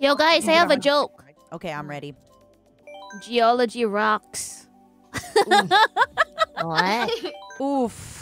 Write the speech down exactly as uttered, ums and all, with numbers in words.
Yo, guys, I have a joke. Okay, I'm ready. Geology rocks. What? Oof.